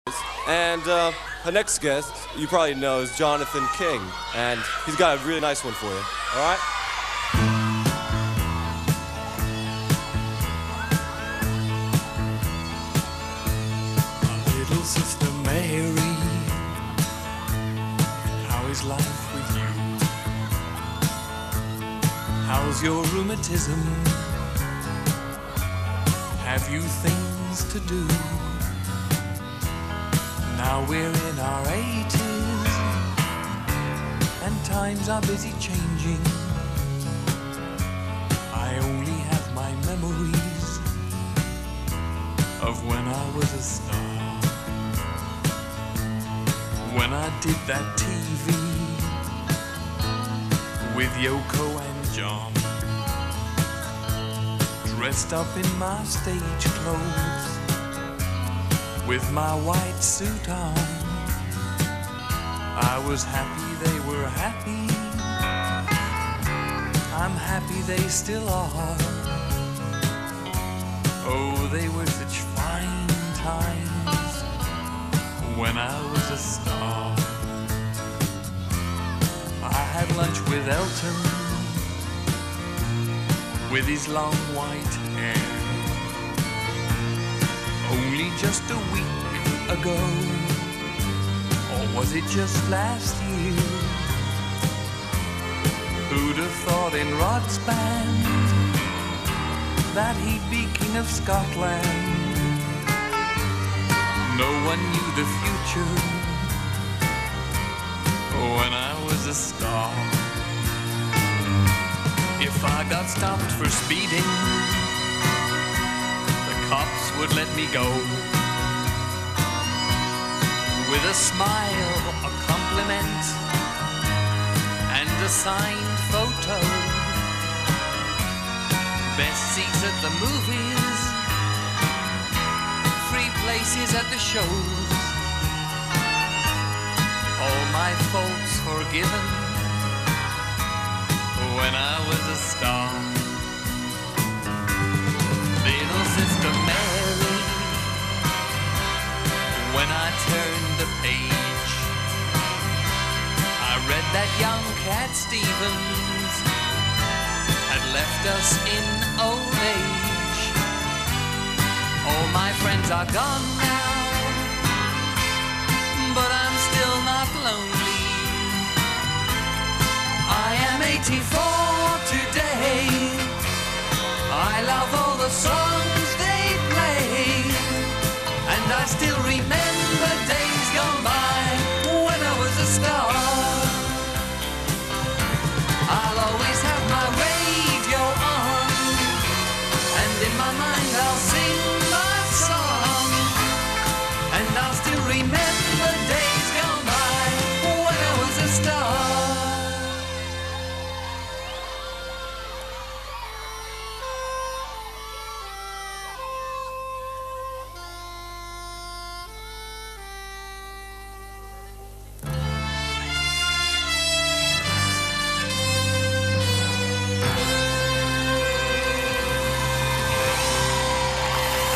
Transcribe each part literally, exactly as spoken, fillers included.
And uh, our next guest, you probably know, is Jonathan King. And he's got a really nice one for you. All right? My little sister Mary, how is life with you? How's your rheumatism? Have you things to do? Now we're in our eighties, and times are busy changing. I only have my memories of when I was a star. When I did that T V with Yoko and John, dressed up in my stage clothes, with my white suit on. I was happy they were happy. I'm happy they still are. Oh, they were such fine times when I was a star. I had lunch with Elton, with his long white hair, only just a week ago, or was it just last year? Who'd have thought in Rod's band that he'd be King of Scotland? No one knew the future when I was a star. If I got stopped for speeding, cops would let me go. With a smile, a compliment, and a signed photo. Best seats at the movies, free places at the shows. All my faults forgiven when I was a star. Little sister Mary, when I turned the page, I read that young Cat Stevens had left us in old age. All my friends are gone now, but I'm still not lonely. I am eighty-four today. I love all the songs they play, and I still remember days gone by when I was a star. I'll always have my radio on, and in my mind I'll sing my song, and I'll still remember days gone by when I was a star.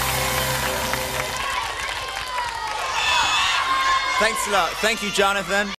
Thanks a lot. Thank you, Jonathan.